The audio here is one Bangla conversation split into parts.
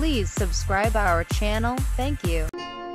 Please subscribe our channel. Thank you.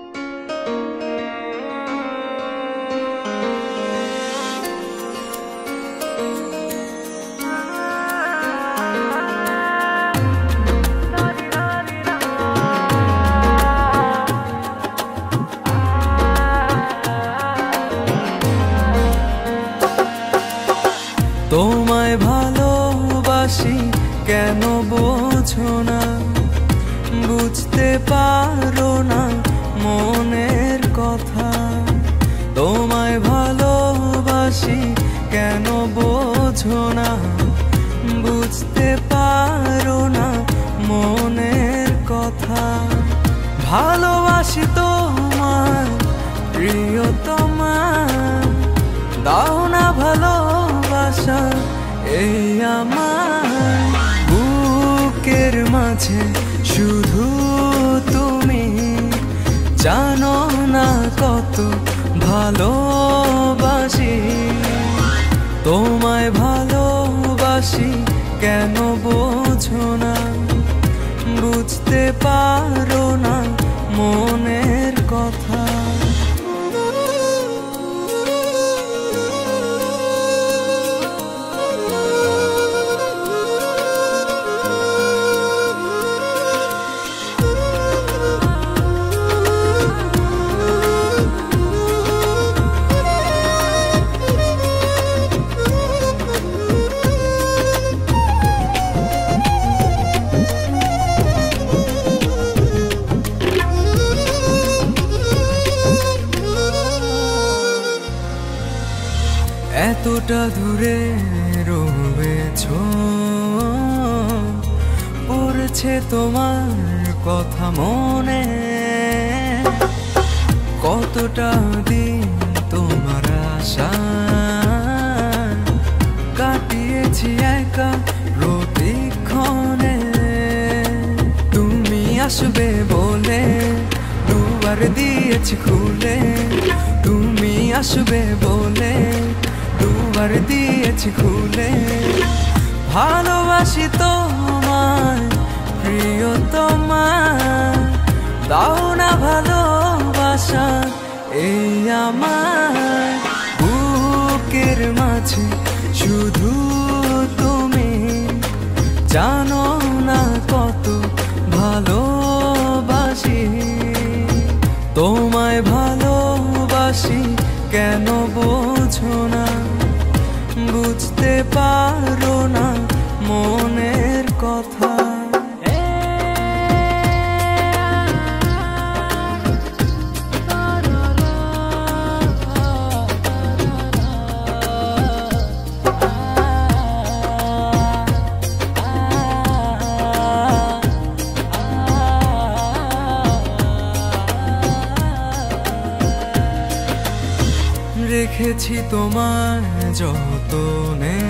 তোমায় ভালোবাসি কেন বোঝো না, বুঝতে পারো না মনের কথা। তোমায় ভালোবাসি কেন বোঝো না, বুঝতে পারো না মনের কথা। ভালোবাসি তোমায় প্রিয়তমা, দাও না ভালোবাসা এই আমার বুকের মাঝে শুধু তুমি। জানো না কত ভালোবাসি, তোমায় ভালোবাসি কেন বোঝো না, বুঝতে পারো না মনের কথা। এতটা দূরে রয়েছো, পড়ছে তোমার কথা মনে। কতটা দিন তোমার আশা কাটিয়েছি একা প্রতিক্ষণে। তুমি আসবে বলে দুবার দিয়েছি খুলে, তুমি আসবে বলে দুবার দিয়েছি খুলে। ভালোবাসি তোমায় প্রিয়তমা, দাও না ভালোবাসা এই আমার বুকের মাঝে শুধু তুমি। জানো না কত ভালোবাসি, তোমায় ভালোবাসি কেন বোঝো না, বুঝতে পারো না মনের কথা। রেখেছি তোমার যতনে,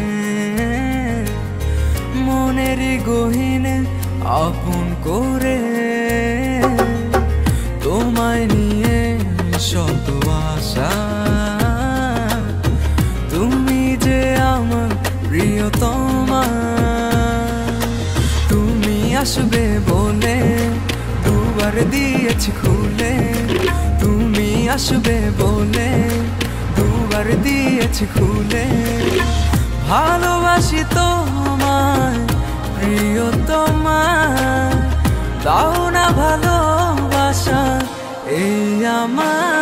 মনেরই গহীনে আপন করে। তোমায় নিয়ে শত আশা, তুমি যে আমার প্রিয়তমা। তুমি আসবে বলে দুবার দিয়েছি খুলে, তুমি আসবে বলে দুবার দিয়েছি খুলে। ভালোবাসি তোমায় প্রিয়তমা, দাও না ভালোবাসা এই আমার